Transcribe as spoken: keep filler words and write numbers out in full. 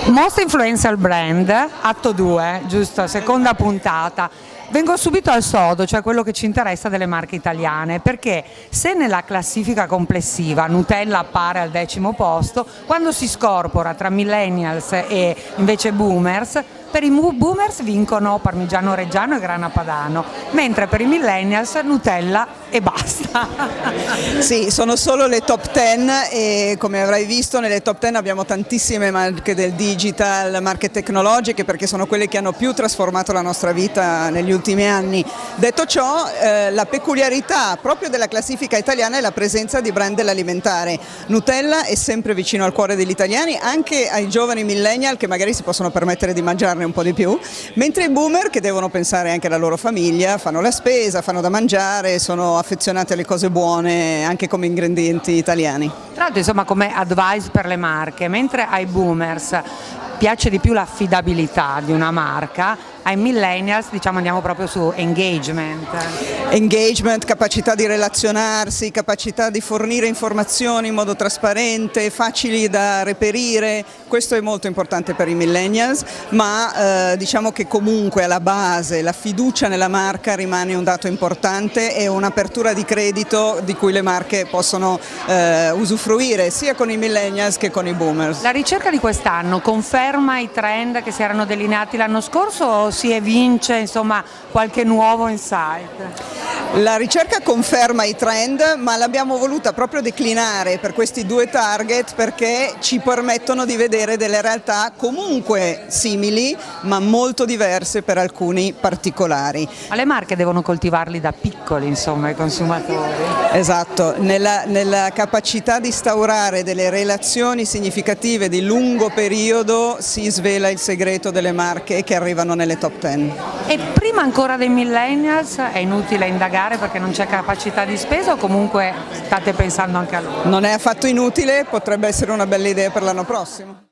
Most Influential Brand, atto due, giusto, seconda puntata. Vengo subito al sodo, cioè quello che ci interessa delle marche italiane, perché se nella classifica complessiva Nutella appare al decimo posto, quando si scorpora tra millennials e invece boomers, per i boomers vincono Parmigiano Reggiano e Grana Padano, mentre per i millennials Nutella e basta. Sì, sono solo le top ten e come avrai visto nelle top ten abbiamo tantissime marche del digital, marche tecnologiche, perché sono quelle che hanno più trasformato la nostra vita negli ultimi anni. Detto ciò, eh, la peculiarità proprio della classifica italiana è la presenza di brand dell'alimentare. Nutella è sempre vicino al cuore degli italiani, anche ai giovani millennial che magari si possono permettere di mangiarne un po' di più, mentre i boomer, che devono pensare anche alla loro famiglia, fanno la spesa, fanno da mangiare, sono affezionati alle cose buone anche come ingredienti italiani. Tra l'altro, insomma, come advice per le marche, mentre ai boomers piace di più l'affidabilità di una marca, ai millennials diciamo andiamo proprio su engagement. Engagement, capacità di relazionarsi, capacità di fornire informazioni in modo trasparente, facili da reperire, questo è molto importante per i millennials, ma eh, diciamo che comunque alla base la fiducia nella marca rimane un dato importante e un'apertura di credito di cui le marche possono eh, usufruire sia con i millennials che con i boomers. La ricerca di quest'anno conferma i trend che si erano delineati l'anno scorso o si evince insomma qualche nuovo insight? La ricerca conferma i trend, ma l'abbiamo voluta proprio declinare per questi due target perché ci permettono di vedere delle realtà comunque simili ma molto diverse per alcuni particolari. Ma le marche devono coltivarli da piccoli, insomma, i consumatori. Esatto, nella, nella capacità di instaurare delle relazioni significative di lungo periodo si svela il segreto delle marche che arrivano nelle top ten. E prima ancora dei millennials è inutile indagare perché non c'è capacità di spesa o comunque state pensando anche a loro? Non è affatto inutile, potrebbe essere una bella idea per l'anno prossimo.